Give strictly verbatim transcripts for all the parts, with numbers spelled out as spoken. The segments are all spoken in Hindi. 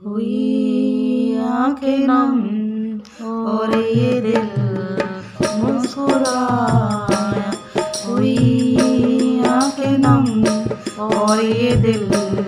हुई आंखें नम और ये दिल मुस्कुराया। हुई आंखें नम और ये दिल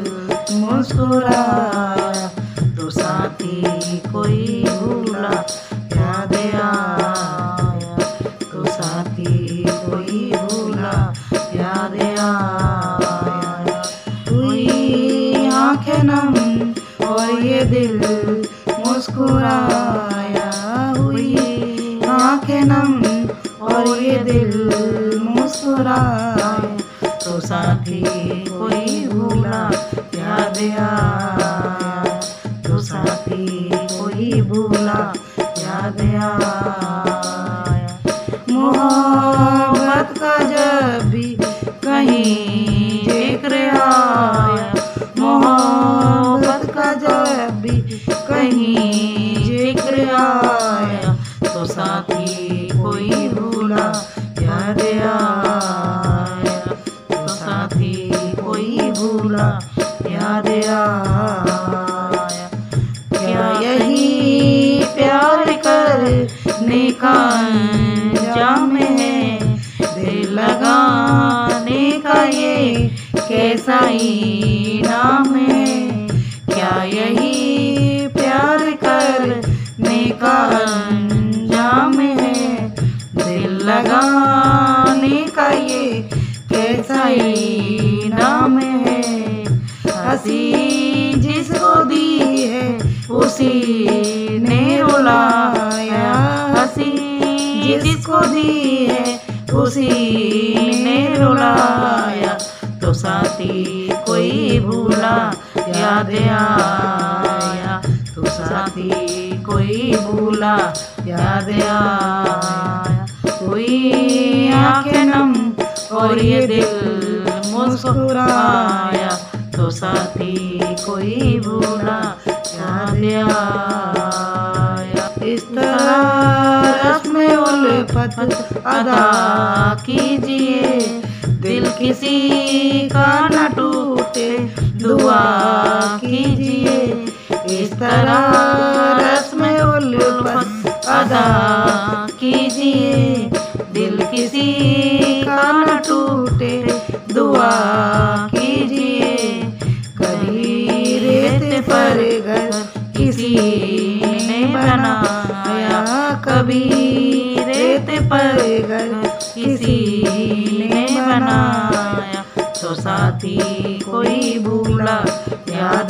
मुस्कुराया। तो साथी कोई भूला याद आया। तो साथी कोई भूला याद आया। हुई आंखें नम और ये दिल मुस्कुराया। हुई आंखें नम और ये दिल मुस्कुराया। तो साथी कोई भूला याद आया। तो साथी कोई भूला याद आया। मोहब्बत का जब भी कहीं जिक्र आया। मोहब्बत का जब भी कहीं जिक्र आया। तो साथी कोई भूला याद आया। तो साथी कोई भूला याद आया। क्या यही प्यार करने का अंजाम है? दिल लगाने का ये कैसा इनाम है? क्या यही प्यार करने का अंजाम है? दिल लगाने का ये कैसा इनाम है? हंसी जिसको दी है उसी ने रुलाया। हंसी जिसको दी है उसी ने रुलाया। तो साथी कोई भूला याद आया। तो साथी कोई भूला याद आया। हुई आंखें नम और ये दिल मुस्कुराया। तो साथी कोई भूला याद आया। इस तरह रस्म उल्फत अदा कीजिए। दिल किसी का न टूटे दुआ कीजिए। इस तरह रस्म उल्फत अदा कीजिए। दिल किसी का न टूटे दुआ कीजिए। कभी रेत पर घर किसी ने बनाया। कभी रेत पर घर किसी ने बनाया। तो साथी कोई भूला याद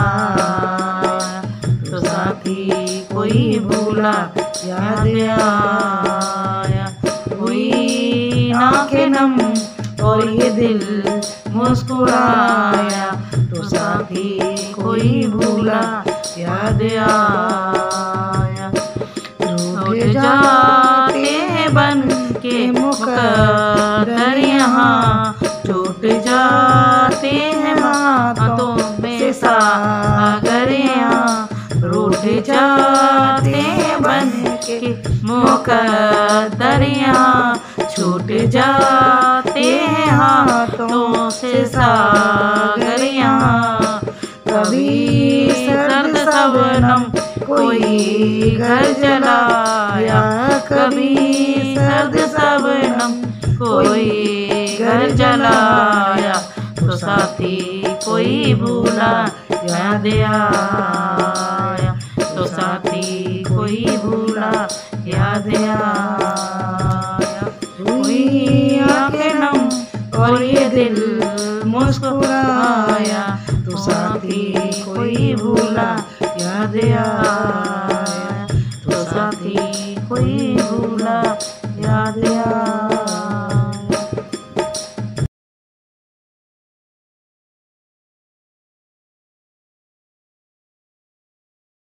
आया। तो साथी कोई भूला याद आया। हुई आंखें नम और ये दिल मुस्कुराया। तो साथी कोई भूला याद आया। रूठ जाते हैं बन के मुकद्दर यहाँ। टूट जाते हैं हाथों में सागर यहाँ। रूठ जाते हैं बन के मुकद्दर यहाँ। छूट जाते हैं हाथों से सागर यहाँ। कभी सर्द शबनम कोई घर जलाया। कभी सर्द शबनम कोई घर जलाया। तो साथी कोई भूला याद आया। तो साथी कोई भूला याद आया। हुई आंखें नम और ये दिल मुस्कुराया। तो साथी कोई भूला याद आया। तो साथी कोई भूला याद आया।